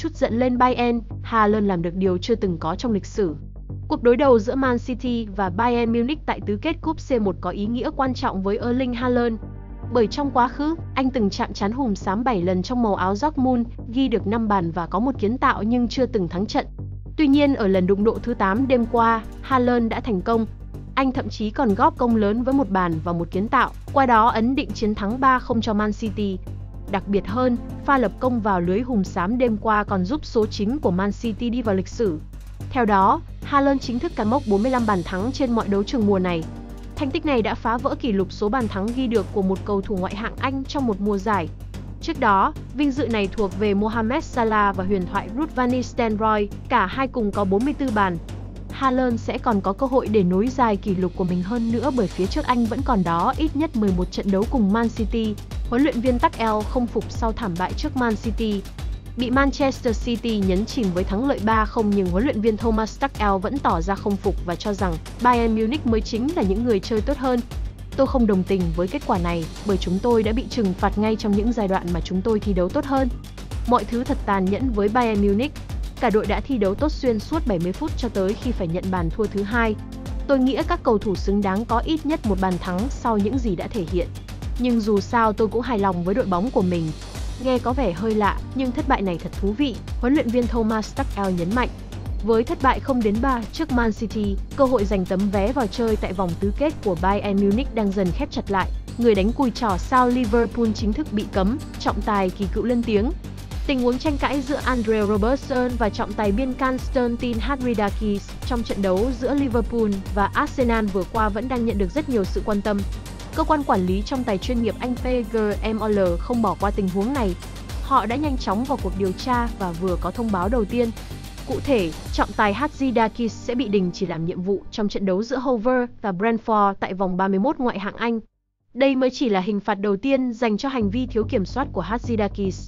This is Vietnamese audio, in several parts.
chút giận lên Bayern, Haaland làm được điều chưa từng có trong lịch sử. Cuộc đối đầu giữa Man City và Bayern Munich tại tứ kết cúp C1 có ý nghĩa quan trọng với Erling Haaland. Bởi trong quá khứ, anh từng chạm trán hùm xám 7 lần trong màu áo Dortmund, ghi được 5 bàn và có một kiến tạo nhưng chưa từng thắng trận. Tuy nhiên ở lần đụng độ thứ 8 đêm qua, Haaland đã thành công. Anh thậm chí còn góp công lớn với một bàn và một kiến tạo, qua đó ấn định chiến thắng 3-0 cho Man City. Đặc biệt hơn, pha lập công vào lưới hùm xám đêm qua còn giúp số chính của Man City đi vào lịch sử. Theo đó, Haaland chính thức cán mốc 45 bàn thắng trên mọi đấu trường mùa này. Thành tích này đã phá vỡ kỷ lục số bàn thắng ghi được của một cầu thủ ngoại hạng Anh trong một mùa giải. Trước đó, vinh dự này thuộc về Mohamed Salah và huyền thoại Ruud van Nistelrooy, cả hai cùng có 44 bàn. Haaland sẽ còn có cơ hội để nối dài kỷ lục của mình hơn nữa bởi phía trước anh vẫn còn đó ít nhất 11 trận đấu cùng Man City. Huấn luyện viên Tuchel không phục sau thảm bại trước Man City. Bị Manchester City nhấn chìm với thắng lợi 3-0 nhưng huấn luyện viên Thomas Tuchel vẫn tỏ ra không phục và cho rằng Bayern Munich mới chính là những người chơi tốt hơn. Tôi không đồng tình với kết quả này bởi chúng tôi đã bị trừng phạt ngay trong những giai đoạn mà chúng tôi thi đấu tốt hơn. Mọi thứ thật tàn nhẫn với Bayern Munich. Cả đội đã thi đấu tốt xuyên suốt 70 phút cho tới khi phải nhận bàn thua thứ hai. Tôi nghĩ các cầu thủ xứng đáng có ít nhất một bàn thắng sau những gì đã thể hiện. Nhưng dù sao tôi cũng hài lòng với đội bóng của mình. Nghe có vẻ hơi lạ, nhưng thất bại này thật thú vị, huấn luyện viên Thomas Tuchel nhấn mạnh. Với thất bại 0-3 trước Man City, cơ hội giành tấm vé vào chơi tại vòng tứ kết của Bayern Munich đang dần khép chặt lại. Người đánh cùi trò sao Liverpool chính thức bị cấm, trọng tài kỳ cựu lên tiếng. Tình huống tranh cãi giữa Andre Robertson và trọng tài biên Konstantin Hatzidakis trong trận đấu giữa Liverpool và Arsenal vừa qua vẫn đang nhận được rất nhiều sự quan tâm. Cơ quan quản lý trọng tài chuyên nghiệp Anh PGMOL không bỏ qua tình huống này. Họ đã nhanh chóng vào cuộc điều tra và vừa có thông báo đầu tiên. Cụ thể, trọng tài Hatzidakis sẽ bị đình chỉ làm nhiệm vụ trong trận đấu giữa Hove và Brentford tại vòng 31 ngoại hạng Anh. Đây mới chỉ là hình phạt đầu tiên dành cho hành vi thiếu kiểm soát của Hatzidakis.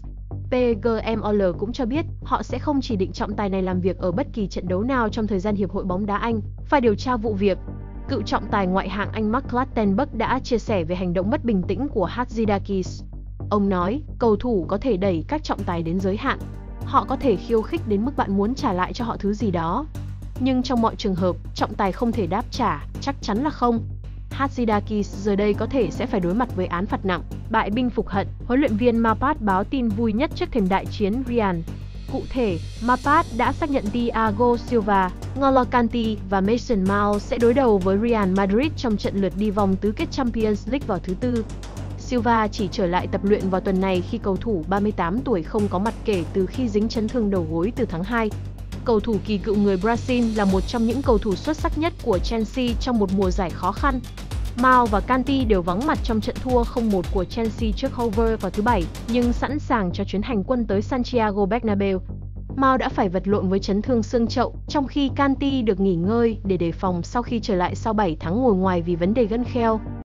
PGMOL cũng cho biết họ sẽ không chỉ định trọng tài này làm việc ở bất kỳ trận đấu nào trong thời gian Hiệp hội bóng đá Anh phải điều tra vụ việc. Cựu trọng tài ngoại hạng Anh Mark Clattenburg đã chia sẻ về hành động mất bình tĩnh của Hatzidakis. Ông nói, cầu thủ có thể đẩy các trọng tài đến giới hạn. Họ có thể khiêu khích đến mức bạn muốn trả lại cho họ thứ gì đó. Nhưng trong mọi trường hợp, trọng tài không thể đáp trả, chắc chắn là không. Hatzidakis giờ đây có thể sẽ phải đối mặt với án phạt nặng. Bại binh phục hận, huấn luyện viên Mapat báo tin vui nhất trước thềm đại chiến Real. Cụ thể, Mapat đã xác nhận Thiago Silva, N'Golo Kante và Mason Mount sẽ đối đầu với Real Madrid trong trận lượt đi vòng tứ kết Champions League vào thứ Tư. Silva chỉ trở lại tập luyện vào tuần này khi cầu thủ 38 tuổi không có mặt kể từ khi dính chấn thương đầu gối từ tháng 2. Cầu thủ kỳ cựu người Brazil là một trong những cầu thủ xuất sắc nhất của Chelsea trong một mùa giải khó khăn. Mount và Kante đều vắng mặt trong trận thua 0-1 của Chelsea trước Hove vào thứ Bảy, nhưng sẵn sàng cho chuyến hành quân tới Santiago Bernabeu. Mount đã phải vật lộn với chấn thương xương chậu, trong khi Kante được nghỉ ngơi để đề phòng sau khi trở lại sau 7 tháng ngồi ngoài vì vấn đề gân kheo.